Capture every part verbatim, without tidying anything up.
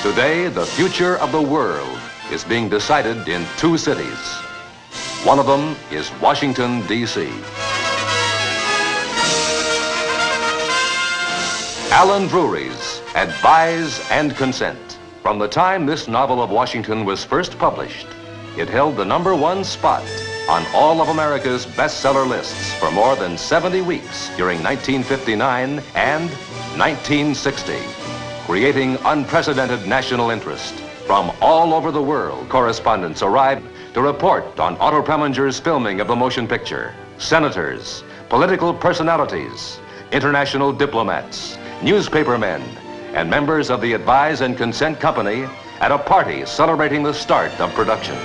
Today, the future of the world is being decided in two cities. One of them is Washington, D C Alan Drury's Advise and Consent. From the time this novel of Washington was first published, it held the number one spot on all of America's bestseller lists for more than seventy weeks during nineteen fifty-nine and nineteen sixty, creating unprecedented national interest. From all over the world, correspondents arrived to report on Otto Preminger's filming of the motion picture. Senators, political personalities, international diplomats, newspapermen, and members of the Advise and Consent Company at a party celebrating the start of production.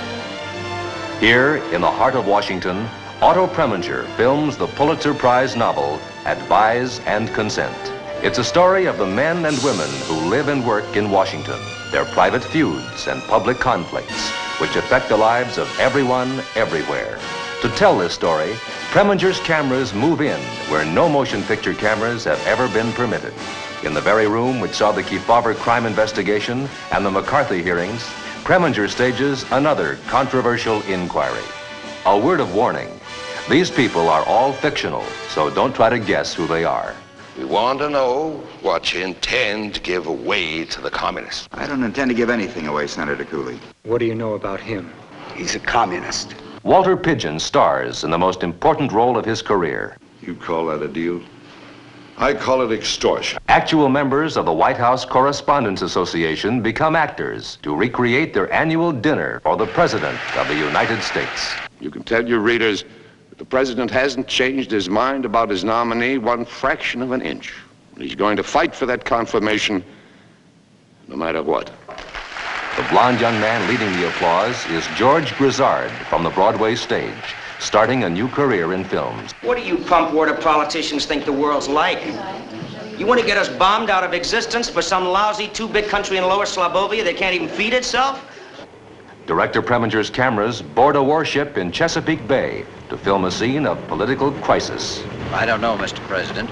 Here, in the heart of Washington, Otto Preminger films the Pulitzer Prize novel, Advise and Consent. It's a story of the men and women who live and work in Washington, their private feuds and public conflicts, which affect the lives of everyone, everywhere. To tell this story, Preminger's cameras move in where no motion picture cameras have ever been permitted. In the very room which saw the Kefauver crime investigation and the McCarthy hearings, Preminger stages another controversial inquiry. A word of warning, these people are all fictional, so don't try to guess who they are. We want to know what you intend to give away to the communists. I don't intend to give anything away, Senator Cooley. What do you know about him? He's a communist. Walter Pidgeon stars in the most important role of his career. You call that a deal? I call it extortion. Actual members of the White House Correspondents Association become actors to recreate their annual dinner for the President of the United States. You can tell your readers that the President hasn't changed his mind about his nominee one fraction of an inch. He's going to fight for that confirmation no matter what. The blonde young man leading the applause is George Grizzard from the Broadway stage, starting a new career in films. What do you pump water politicians think the world's like? You want to get us bombed out of existence for some lousy two-bit country in Lower Slobovia that can't even feed itself? Director Preminger's cameras board a warship in Chesapeake Bay to film a scene of political crisis. I don't know, Mister President,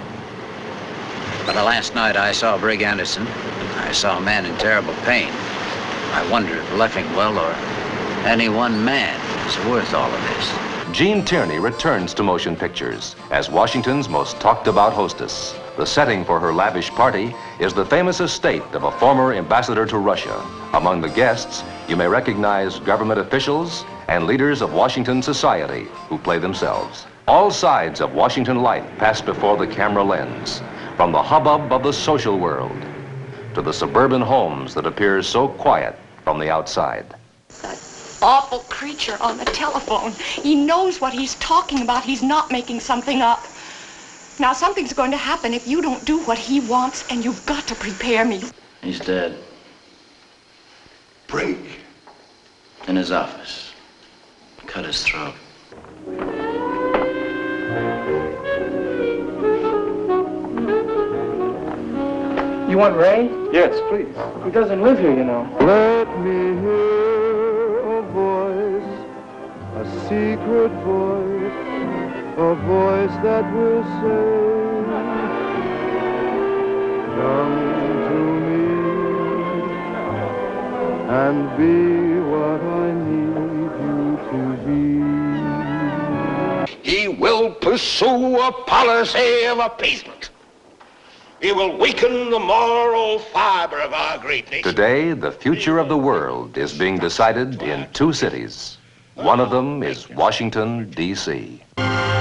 but last night I saw Brig Anderson. I saw a man in terrible pain. I wonder if Leffingwell or any one man is worth all of this. Gene Tierney returns to motion pictures as Washington's most talked-about hostess. The setting for her lavish party is the famous estate of a former ambassador to Russia. Among the guests, you may recognize government officials and leaders of Washington society who play themselves. All sides of Washington life pass before the camera lens, from the hubbub of the social world to the suburban homes that appear so quiet from the outside. Awful creature on the telephone. He knows what he's talking about. He's not making something up. Now, something's going to happen if you don't do what he wants, and you've got to prepare me. He's dead. Brig. In his office. Cut his throat. You want Ray? Yes, please. He doesn't live here, you know. Let me hear a voice, a secret voice, a voice that will say, come to me and be what I need you to be. He will pursue a policy of appeasement. He will weaken the moral fiber of our great nation. Today, the future of the world is being decided in two cities. One of them is Washington, D C